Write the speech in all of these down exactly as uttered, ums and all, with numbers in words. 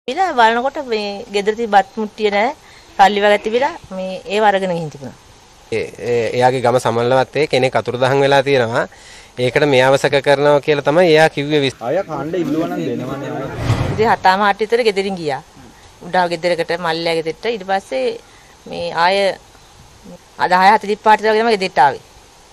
ඉතින් බලනකොට මේ ගෙදර තිබ්බත් මුට්ටිය නෑ. සල්ලි වගේ තිබිලා මේ ඒව අරගෙන ගිහින් තිබුණා. එයාගේ ගම සමනලවත්තේ කෙනෙක් අතුරුදහන් වෙලා තියෙනවා. ඒකට මෙයාව සැක කරනවා කියලා තමයි එයා කිව්වේ. අය කණ්ඩ ඉල්ලුවා නම් දෙනවනේ අය. ඉතින් හතම හට විතර ගෙදරින් ගියා. උඩා ගෙදරකට මල්ලයා ගෙදරට ඊට පස්සේ මේ ආය දහය හතලිස් පාට විතර තමයි ගෙදරට ආවේ.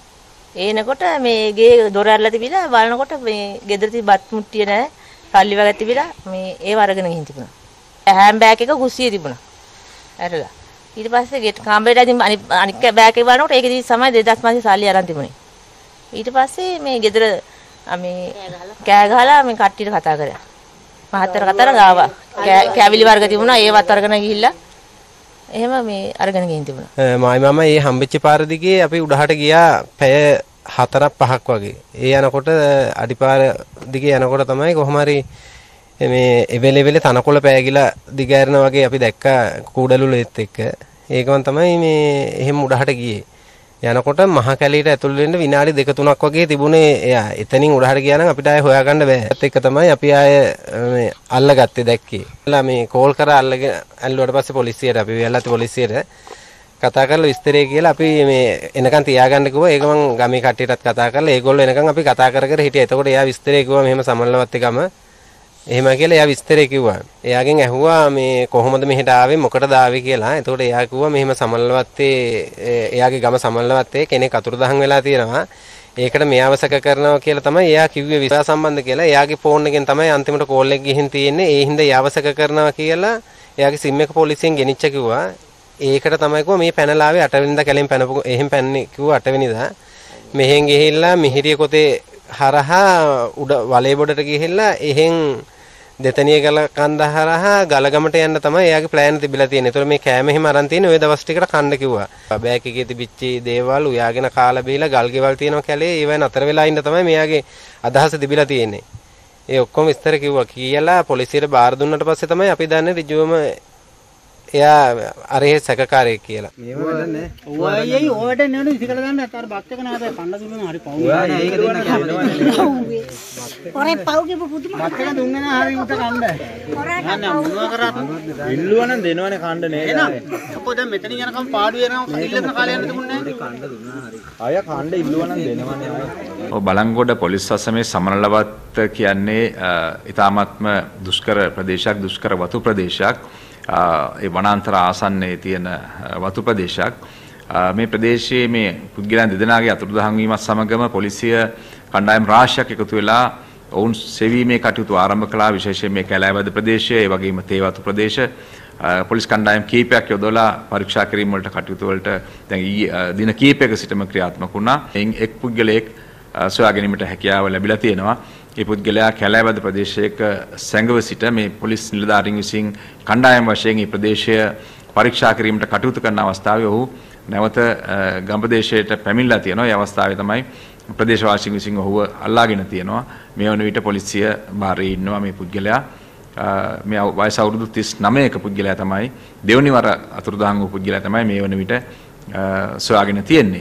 ඒනකොට මේ ගේ දොර ඇරලා තිබිලා බලනකොට මේ ගෙදර තිබ්බත් මුට්ටිය නෑ. සල්ලි වගේ තිබිලා මේ ඒව අරගෙන ගිහින් තිබුණා. හැම් බෑග් එක කුස්සියේ තිබුණා. ඇරලා. ඊට පස්සේ ගෙට කාමරේට අදින් අනික් බෑග් එක බලනකොට ඒකෙදි තමයි දෙදාස් පන්සිය සල්ලි අරන් තිබුණේ. ඊට පස්සේ මේ ගෙදර මේ කෑ ගහලා මේ කට්ටියට කතා කරා. මහත්තයර කතාර ගාවා. කෑවිලි වර්ග තිබුණා ඒවත් අරගෙන ගිහිල්ලා එහෙම මේ අරගෙන ගිහින් තිබුණා. මායි මාමා මේ හම්බෙච්ච පාර දිගේ අපි උඩහට ගියා පැය හතරක් පහක් වගේ. ඒ යනකොට අඩිපාර දිගේ යනකොට තමයි කොහොම හරි මේ එවෙලෙවෙලේ තනකොළ පෑගිලා දිගෑරන වගේ අපි දැක්කා කූඩලුලෙත් එක්ක. ඒකම තමයි මේ එහෙම උඩහට ගියේ. යනකොට මහ කැලීට ඇතුල් වෙන්න විනාඩි දෙක තුනක් වගේ තිබුණේ. එයා එතනින් උඩහට ගියා නම් අපිට ආයෙ හොයාගන්න බෑ. ඒත් එක්ක තමයි අපි ආයෙ මේ අල්ලගත්තේ දැක්කේ. එලා මේ කෝල් කරා අල්ලගෙන ඇල්ලුවට පස්සේ පොලිසියට අපි වෙලාවත් පොලිසියට කතා කරලා විස්තරය කියලා අපි මේ එනකන් තියාගන්න කිව්වා. ඒක මං ගමේ කට්ටියටත් කතා කරලා ඒගොල්ලෝ එනකන් අපි කතා කර කර හිටියා. එතකොට එයා විස්තරය කිව්වා මෙහෙම සමනලවත්තේ ගම එහෙම කියලා එයා විස්තරය කිව්වා. එයාගෙන් ඇහුවා මේ කොහොමද මෙහෙට ආවේ මොකටද ආවේ කියලා. එතකොට එයා කිව්වා මෙහෙම සමනලවත්තේ එයාගේ ගම සමනලවත්තේ කෙනෙක් අතුරුදහන් වෙලා තියෙනවා. ඒකට මෙයාව සැක කරනවා කියලා තමයි එයා කිව්වේ විශ්වාස සම්බන්ධ කියලා. එයාගේ ෆෝන් එකෙන් තමයි අන්තිමට කෝල් එක ගිහින් තියෙන්නේ. ඒ හින්දා එයාව සැක කරනවා කියලා එයාගේ සිම් එක පොලිසියෙන් ගෙනිච්ච කිව්වා. ඒකට තමයි කිව්වා මේ පැනලා ආවේ අට වෙනිදා කැලෙන් පැනපු එහෙන් පැන්නේ කිව්වා අට වෙනිදා. මෙහෙන් ගිහිල්ලා මිහිරිය කොතේ හරහා උඩ වලේ බොඩට ගිහිල්ලා එහෙන් දෙතනිය ගල කන්ද හරහා ගලගමට යන්න තමයි එයාගේ ප්ලෑන් තිබිලා තියෙන්නේ. ඒතකොට මේ කෑම එහෙම අරන් තියෙන්නේ ওই දවස් ටිකට කන්න කිව්වා. බෑග් එකේ තිබිච්ච දේවල් උයාගෙන කාලා බීලා ගල් ගෙවල් තියෙනවා කැලේ ඒවෙන් අතර වෙලා ඉන්න තමයි මෙයාගේ අදහස තිබිලා තියෙන්නේ. ඒ ඔක්කොම විස්තර කිව්වා කියලා පොලිසියට බාර දුන්නට පස්සේ තමයි අපි දන්නේ ඍජුවම එයා අරේ සැකකාරයෙක් කියලා. මේව වැඩන්නේ. ඔයයි අය ඔයාට නෙවෙයි ඉතිකල දාන්න අර බත් එක නාද කන්න දුන්නම හරි පව්. ඔයා ඒක දෙන්න කැමතියි. ඔරේ පව් කියපු පුදුම. බත් එක දුන්නේ නැහැ හරි උට කන්න. යන්න මොනවා කරත් ඉල්ලුවා නම් දෙනවනේ කන්න නේද? අපෝ දැන් මෙතනින් යනකම් පාඩු වෙනවා ඉල්ලන කාලේ යන්න තිබුණේ නැහැ. කන්න දුන්නා හරි. අය කන්න ඉල්ලුවා නම් දෙනවනේ අය. ඔව් බලංගොඩ පොලිස් වසමේ සමනලවත් කියන්නේ ඊ타මාත්ම දුෂ්කර ප්‍රදේශයක් දුෂ්කර වතු ප්‍රදේශයක්. ඒ වනාන්තර ආසන්නයේ තියෙන වතු ප්‍රදේශයක්. මේ ප්‍රදේශයේ මේ පුද්ගලයන් දෙදෙනාගේ අතුරුදහන් වීමත් සමගම පොලිසිය කණ්ඩායම් රාශියක් එකතු වෙලා ඔවුන් සෙවීමේ කටයුතු ආරම්භ කළා. විශේෂයෙන් මේ කැලෑවද ප්‍රදේශය, ඒ වගේම තේවතු ප්‍රදේශ පොලිස් කණ්ඩායම් කීපයක් යොදවලා පරීක්ෂා කිරීම වලට කටයුතු වලට දැන් දින කීපයක සිටම ක්‍රියාත්මක වුණා. එයින් එක් පුද්ගලයෙක් සොයා ගැනීමට හැකියාව ලැබිලා තියෙනවා. ඒ පුද්ගලයා කැලෑවද ප්‍රදේශයක සැඟව සිට මේ පොලිස් නිලධාරීන් විසින් කණ්ඩායම් වශයෙන් මේ ප්‍රදේශය පරීක්ෂා කිරීමට කටයුතු කරන අවස්ථාවේ ඔහු නැවත ගම් ප්‍රදේශයට පැමිණලා තියෙනවා. ඒ අවස්ථාවේ තමයි ප්‍රදේශවාසීන් විසින් ඔහුව අල්ලාගෙන තියෙනවා. මේ වන විට පොලිසිය බාරේ ඉන්නවා මේ පුද්ගලයා. මේ වයස අවුරුදු තිස් නවයක පුද්ගලයා තමයි දෙවනි වර අතුරුදහන් වූ පුද්ගලයා තමයි මේ වන විට සොයාගෙන තියෙන්නේ.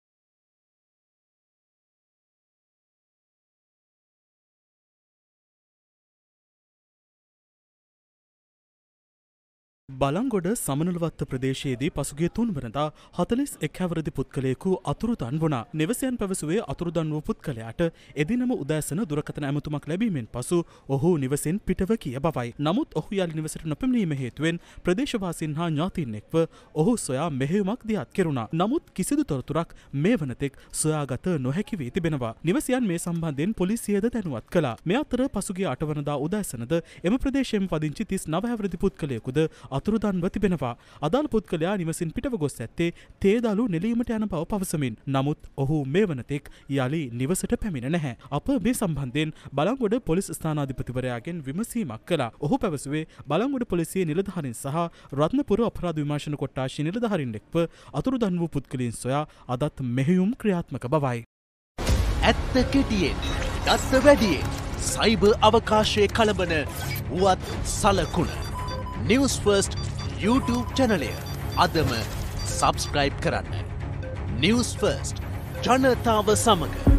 බලංගොඩ සමනලවත්ත ප්‍රදේශයේදී පසුගිය තුන්වනදා හතළිස් එක් හැවිරිදි පුද්ගලයෙකු අතුරුදන් වුණා. නිවසයන් පැවසුවේ අතුරුදන් වූ පුද්ගලයාට එදිනම උදෑසන දුරකථන ඇමතුමක් ලැබීමෙන් පසු ඔහු නිවසෙන් පිටව ගිය බවයි. නමුත් ඔහු යලි නිවසට නොපැමිණීම හේතුවෙන් ප්‍රදේශවාසීන් හා ඥාතීන් එක්ව ඔහු සොයා මෙහෙයුමක් දියත් කෙරුණා. නමුත් කිසිදු තොරතුරක් මේ වනතෙක් සොයාගත නොහැකි වී තිබෙනවා. නිවසයන් මේ සම්බන්ධයෙන් පොලිසියද දැනුවත් කළා. මේ අතර පසුගිය අටවනදා උදෑසනද එම ප්‍රදේශයෙන් පදිංචි තිස් නව හැවිරිදි පුද්ගලයෙකුද අතුරුදන්ව තිබෙනවා. අදාළ පුද්ගලයා නිවසින් පිටව ගොස් ඇත්තේ තේදලු නෙලීමට යන බව පවසමින්. නමුත් ඔහු මේ වනතෙක් යලි නිවසට පැමිණ නැහැ. අප මේ සම්බන්ධයෙන් බලංගොඩ පොලිස් ස්ථානාධිපතිවරයාගෙන් විමසීමක් කළා. ඔහු පැවසුවේ බලංගොඩ පොලිසියේ නිලධාරීන් සහ රත්නපුර අපරාධ විමර්ශන කොට්ටාශයේ නිලධාරීන් එක්ව අතුරුදන් වූ පුද්ගලයන් සොයා අදත් මෙහෙයුම් ක්‍රියාත්මක බවයි. ඇත්ත කෙටියෙන් දස්ස වැඩියෙන් සයිබර් අවකාශයේ කලබන වුවත් සලකුණ News First YouTube channel අදම subscribe කරන්න. News First ජනතාව සමග